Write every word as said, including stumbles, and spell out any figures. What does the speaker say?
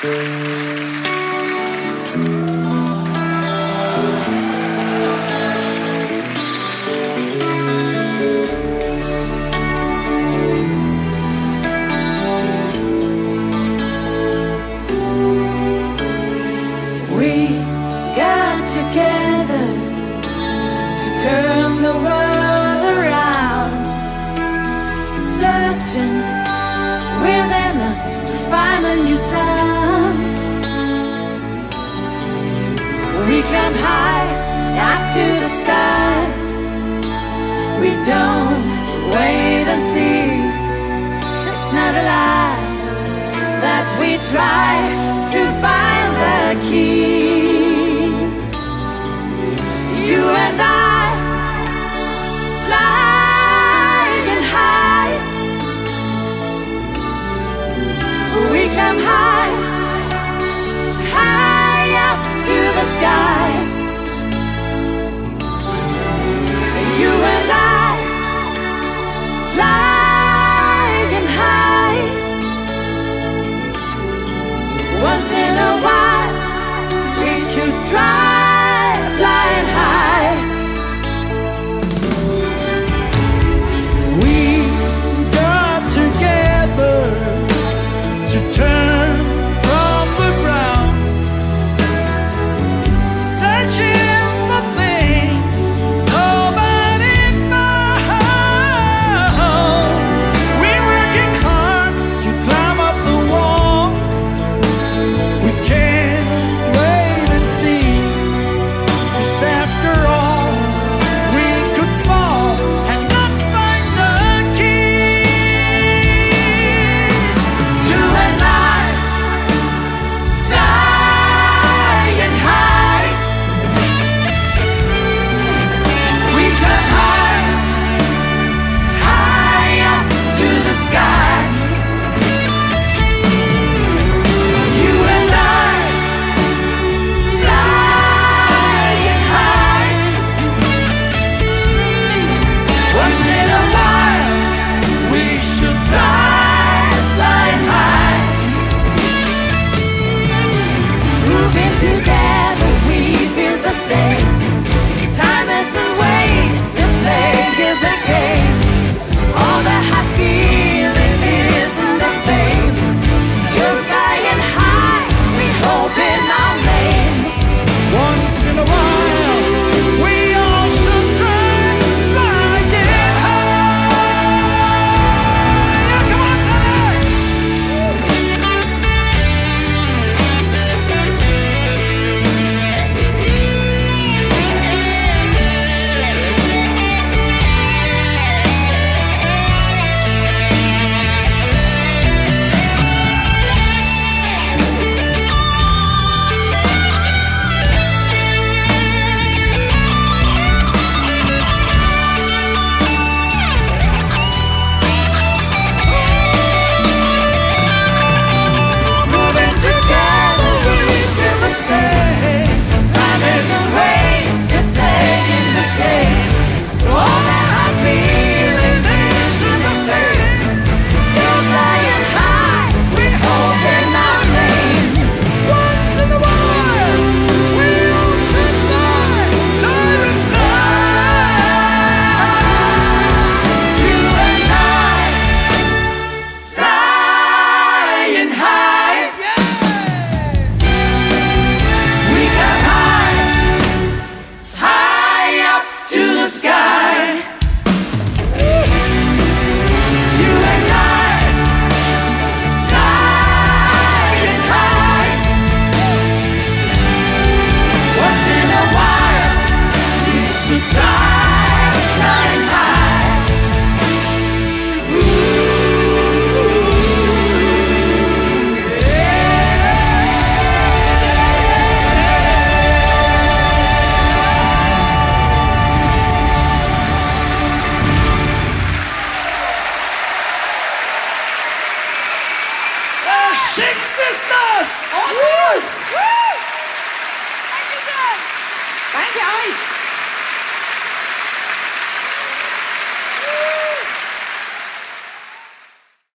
Turn the world around, searching within us to find a new sound. We climb high up to the sky. We don't wait and see. It's not a lie that we try to find the key. You and I, flying high, we climb high, high up to the sky. You and I, flying high. Once in a while, we should try flying high. To turn from the ground, searching for things nobody found. We're working hard to climb up the wall. We can't wait and see, 'cause after all, we could fall and not find the key. You and I, flying high, we climb high, high up to the sky. You and I, flying high. Once in a while, we should try flying high. Moving together, we feel the same. Time isn't wasted playing the game. All that I feel isn't the fame. You're flying high, we hope in our name. Once in a while, we all should try flying high. Come on, Sunday! Moving together, we feel the same. Time isn't wasted playing this game. All that I feel isn't the fame. You're flying high, we hope in our name. Once in a while, we all should try, try and fly. You and I, flying high. We climb high, high up to the sky. You and I, flying high. Once in a while, we should try flying high. Ooh, The Chic Sisters! Und los! Dankeschön! Danke euch!